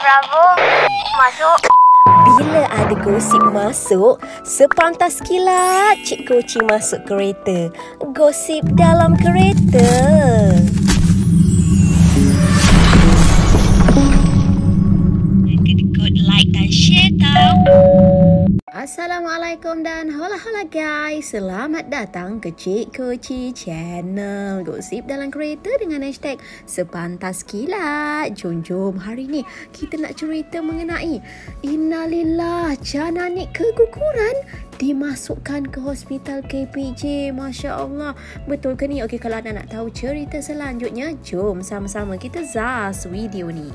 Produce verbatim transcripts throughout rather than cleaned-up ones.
Bravo, masuk. Bila ada gosip masuk, sepantas kilat Cik Koci masuk kereta. Gosip dalam kereta. Kedekut like dan share tau. Assalamualaikum dan hola-hola guys. Selamat datang ke Cik Koci Channel. Gosip dalam kereta dengan hashtag sepantas kilat. Jom-jom hari ni kita nak cerita mengenai Innalillah, Jananik keguguran dimasukkan ke hospital K P J. Masya Allah. Betul ke ni? Okey, kalau anda nak tahu cerita selanjutnya, jom sama-sama kita zas video ni.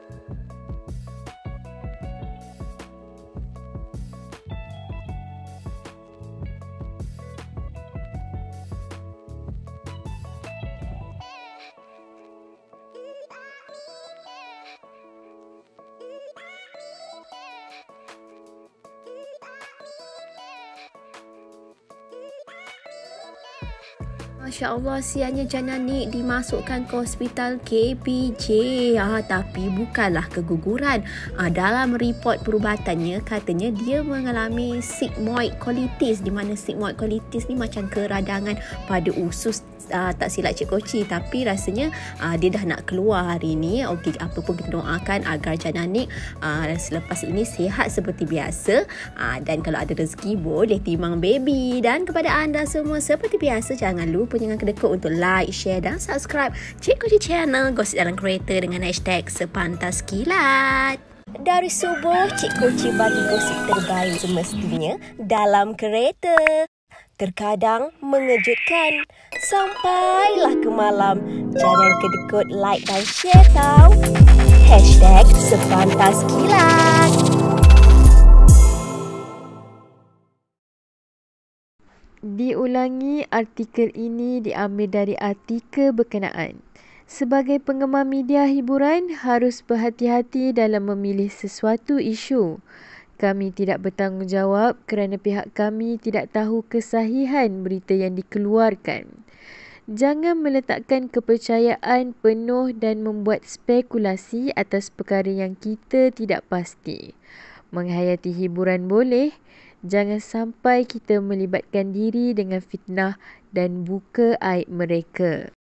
Masya Allah, sianya Jananik dimasukkan ke hospital K P J. Ah, tapi bukanlah keguguran. Ah, dalam report perubatannya, katanya dia mengalami sigmoid colitis, di mana sigmoid colitis ni macam keradangan pada usus. Uh, tak silap Cik Koci, tapi rasanya uh, dia dah nak keluar hari ni. Okey, apa pun kita doakan agar Jananik uh, selepas ini sihat seperti biasa, uh, dan kalau ada rezeki boleh timang baby. Dan kepada anda semua, seperti biasa, jangan lupa jangan kedekut untuk like, share dan subscribe Cik Koci Channel Gosip Dalam Kereta dengan hashtag sepantas kilat. Dari subuh, Cik Koci bagi gosip terbaik semestinya dalam kereta. Terkadang mengejutkan. Sampailah ke malam. Jangan kedekut like dan share tau. Hashtag sepantas kilat. Diulangi, artikel ini diambil dari artikel berkenaan. Sebagai penggemar media hiburan, harus berhati-hati dalam memilih sesuatu isu. Kami tidak bertanggungjawab kerana pihak kami tidak tahu kesahihan berita yang dikeluarkan. Jangan meletakkan kepercayaan penuh dan membuat spekulasi atas perkara yang kita tidak pasti. Menghayati hiburan boleh, jangan sampai kita melibatkan diri dengan fitnah dan buka aib mereka.